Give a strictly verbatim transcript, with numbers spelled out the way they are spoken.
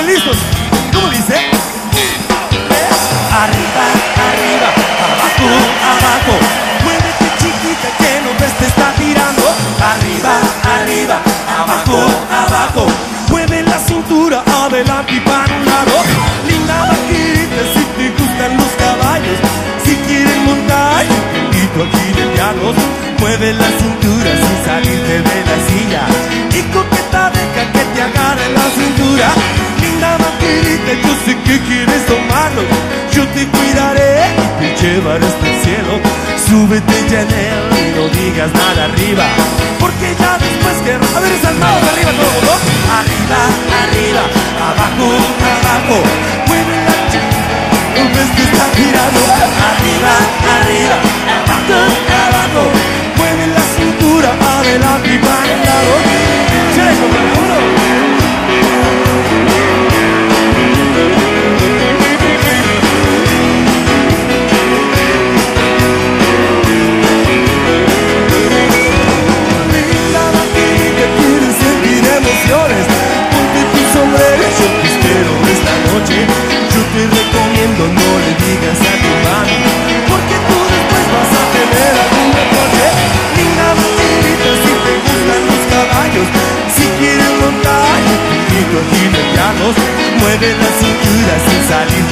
listos. ¿Cómo dice? Arriba, arriba, abajo, abajo. Muévete chiquita que no ves te está tirando. Arriba, arriba, abajo, abajo. Mueve la cintura adelante y para un lado. Linda vaquita si te gustan los caballos. Si quieren montar, te invito a jinetearlos. Mueve la cintura sin salirte de la silla. Y coqueta deja que te agarre la cintura. Linda vaquita, yo sé que quieres tomarlo. Yo te cuidaré y te llevaré hasta el cielo. Súbete ya en él y no digas nada arriba. Porque ya después que... A ver esas manos arriba todo el mundo. Arriba, arriba, abajo, abajo. Mueve la chica, no ves que está girando. Arriba, arriba, abajo, abajo. Mueve la cintura adelante y para el lado. Checo, para uno. Ponte tu sombrero, yo te espero esta noche. Yo te recomiendo no le digas a tu mami, porque tú después vas a tener algún reproche. Linda vaquerita, si te gustan los caballos, si quieres montar, te invito a jinetearlos. Mueve la cintura sin salir